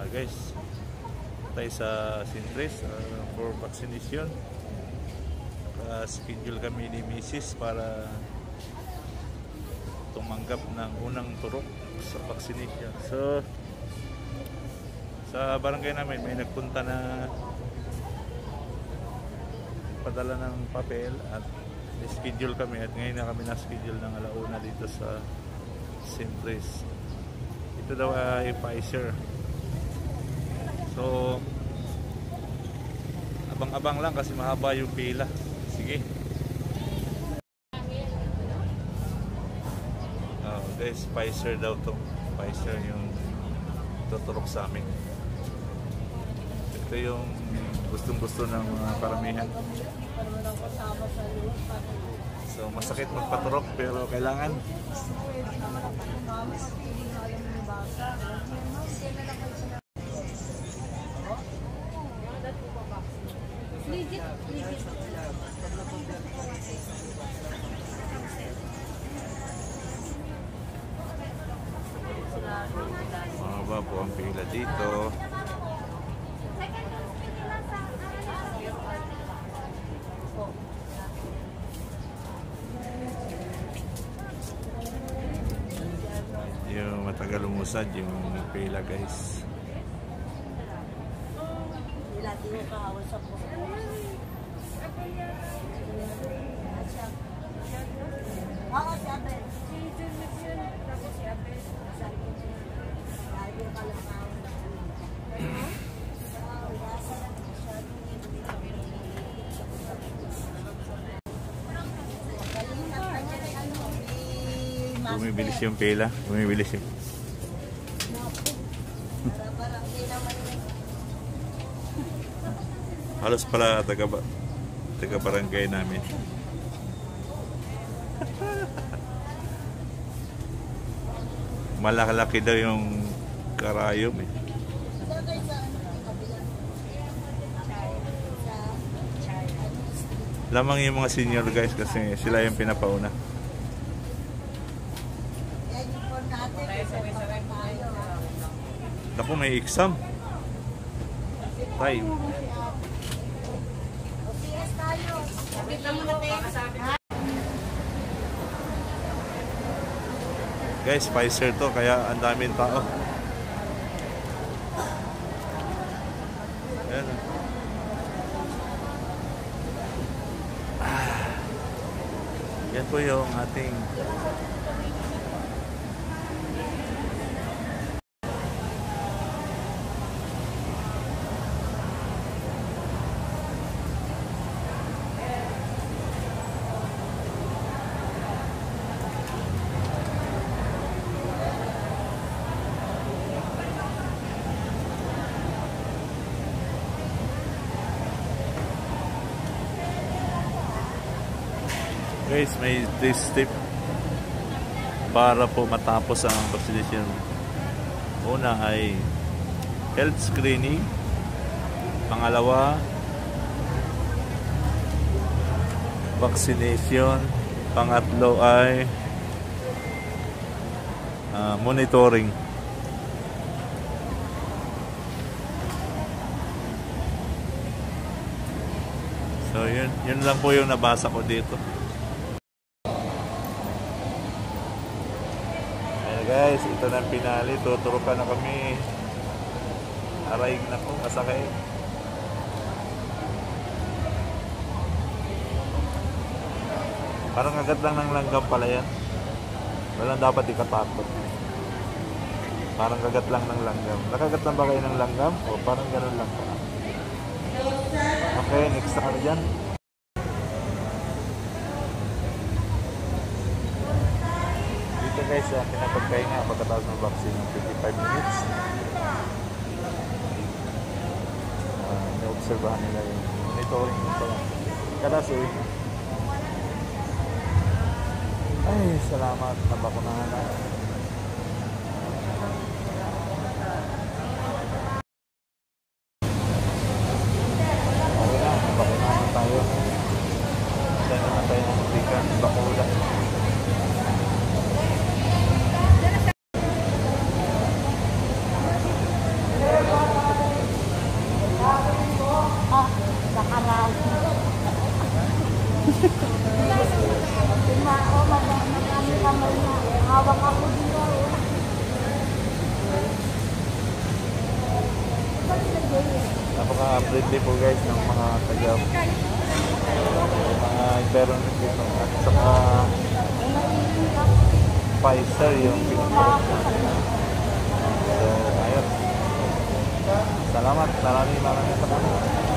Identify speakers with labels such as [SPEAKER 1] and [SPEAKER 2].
[SPEAKER 1] Guys, tayo sa Centris for vaccination. Schedule kami ni Mrs. para tumanggap ng unang turok sa vaccination. So sa barangay namin may nagpunta na padala ng papel at schedule kami, at ngayon na kami na-schedule ng alauna dito sa Centris. Ito daw ay Pfizer. So abang-abang lang kasi mahaba yung pila. Sige. Guys, Pfizer daw to. Pfizer yung tuturok sa amin. Ito yung gustong-gusto ng mga karamihan. So masakit magpaturok pero kailangan. Mahaba po ang pila dito. Yung matagal umusad yung pila, guys. Bumibilis yung pila, bumibilis yung halos pala taga barangay namin. Malaki daw yung karayom eh. Lamang yung mga senior, guys, kasi sila yung pinapauna. Naku, may exam time. Guys, Pfizer to kaya ang daming tao. Ayan. Yan po yung ating guys, may 3 step para po matapos ang vaccination. Una ay health screening, pangalawa vaccination, pangatlo ay monitoring. So yun lang po yung nabasa ko dito. Guys, ito na ang pinali. Tuturukan na kami. Aray na ko, masakit. Parang agad lang ng langgam pala yan. Walang dapat ikatakot. Parang kagat lang ng langgam. Nakagat lang ba kayo ng langgam? O parang ganun lang pa. Okay, next na kami dyan. Guys, pinapagpahinga pagkatapos ng vaccine ng 55 minutes. Naobserbahan nila yung monitoring nito. Kasi ay, salamat, nabakunahan na. Okay na, nabakunahan tayo. Saan naman tayo ng bigan, bakula. friendly po guys ng mga taga mga environment dito at saka 5-star yung pinag-post natin. So ayun, salamat, maraming salamat.